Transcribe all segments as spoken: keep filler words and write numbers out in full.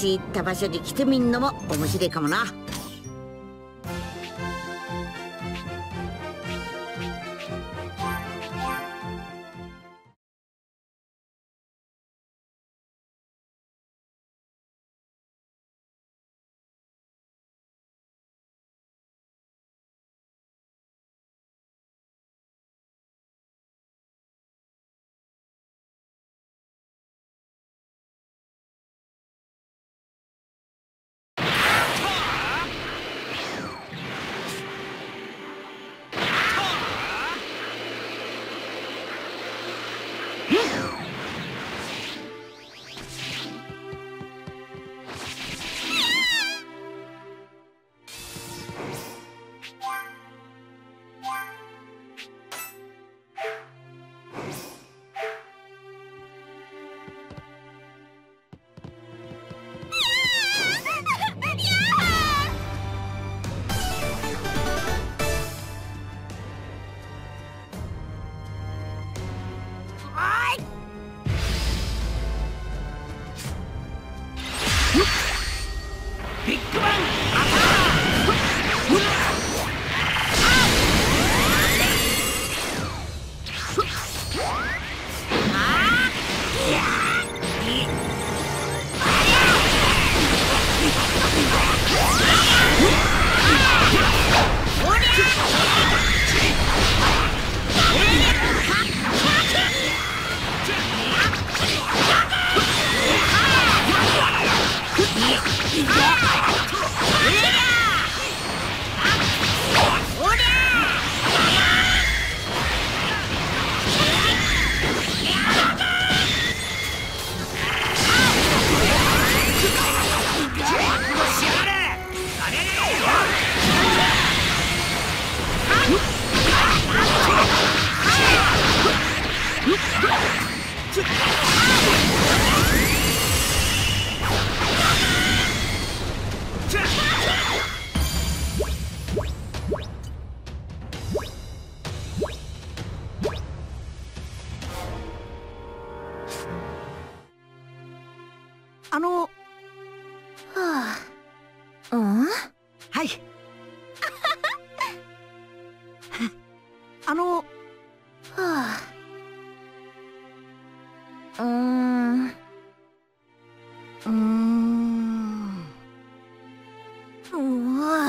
昔行った場所に来てみんのも面白いかもな。 あの、はあ、うん？はい。あの、はあ、うーん、うーん、うわ。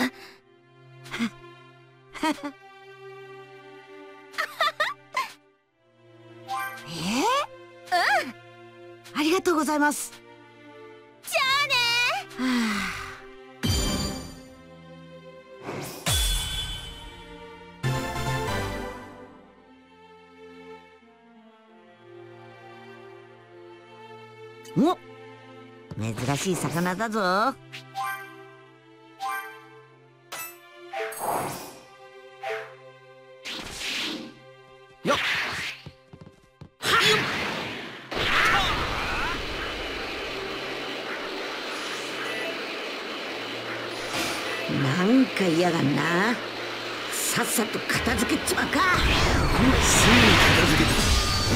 えー、うん。ありがとうございます。じゃあねー。はあ。 お、珍しい魚だぞ。よっ。なんか嫌がんな。さっさと片付けちまうか。 すぐ片付けた。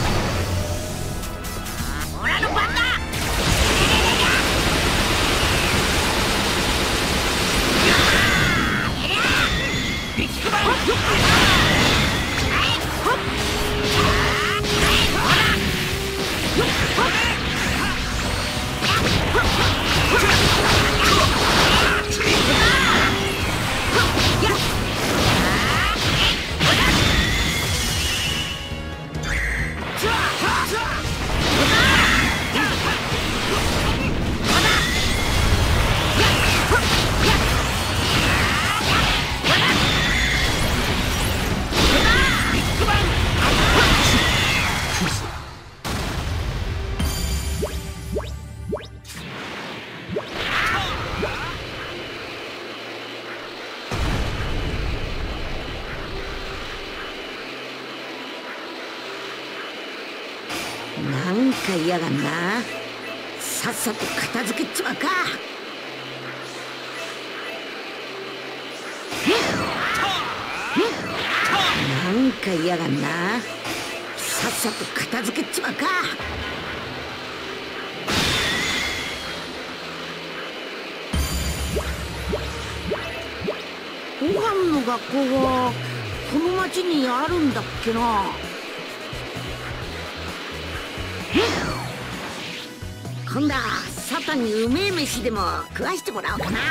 オラの番だ。ビッグバン。なんか嫌がんな。さっさと片付けちまうか。なんか嫌がんな。さっさと片付けちまうか。 ご飯の学校はこの町にあるんだっけな。今度はサタンにうめえ飯でも食わしてもらおうかな。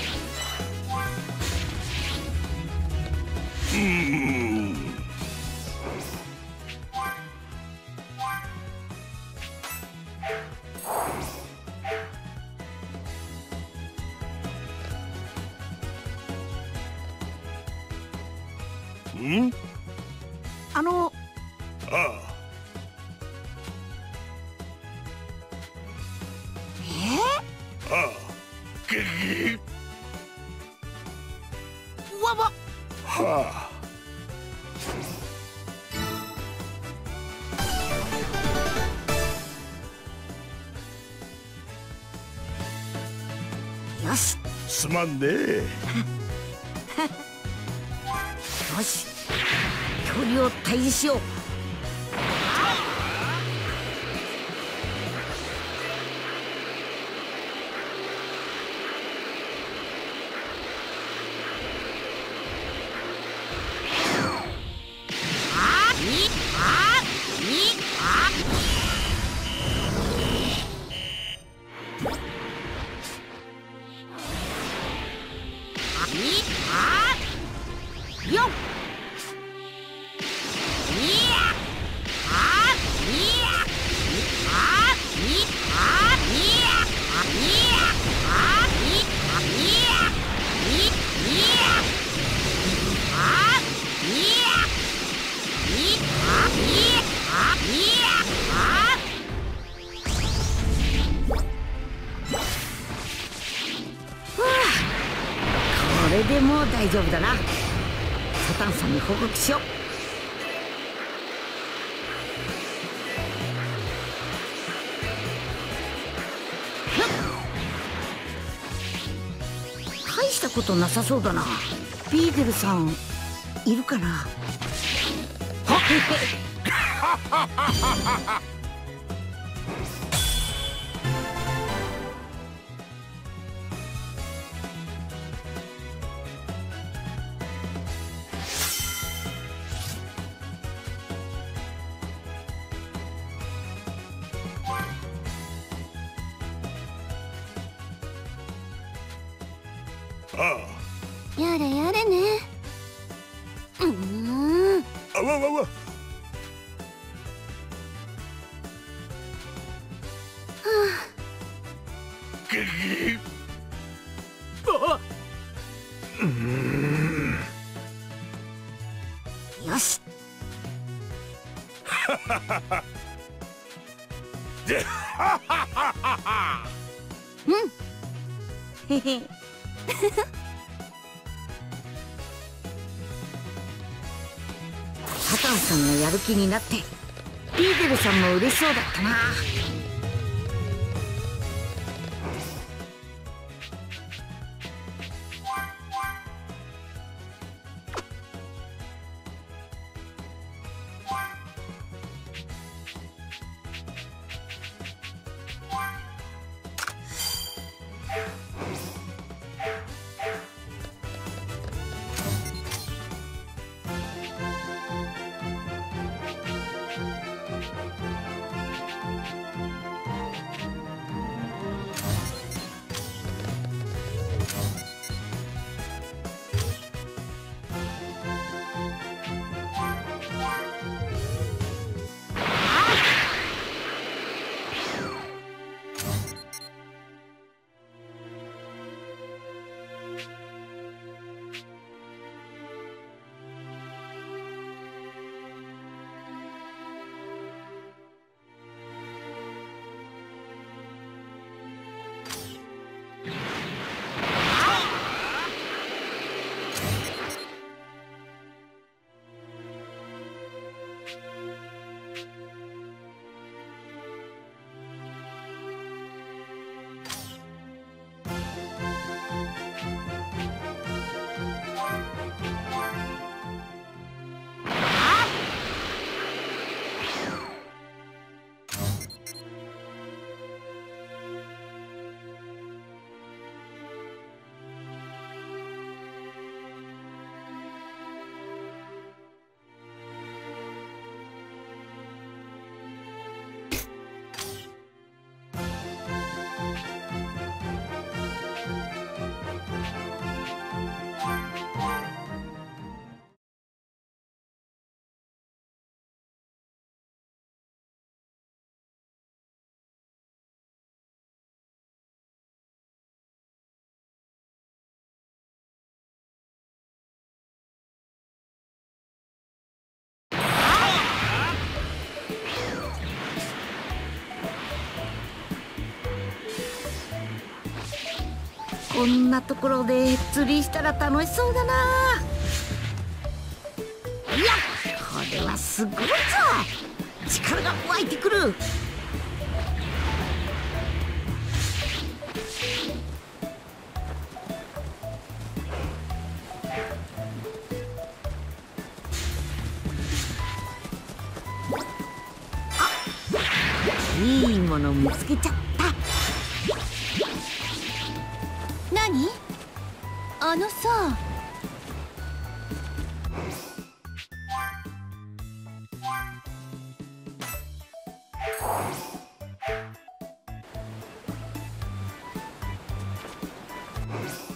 ん？ あのああ。ああ。ぐぐわばはよしあ。すまんねえ。 よし距離を退治しよう。よっこれでもう大丈夫だな。サタンさんに報告しよう。大したことなさそうだな。ビーデルさんいるかな。はっああ。 やれやれね。うーん。 あわわわ。ぐぐあ。うーん。 よしはははは。でははははは。 へへサタンさんがやる気になってビーデルさんも嬉しそうだったな。 こんなところで釣りしたら楽しそうだな。いや、これはすごいぞ。力が湧いてくる。いいもの見つけちゃった。 何？あのさ。 you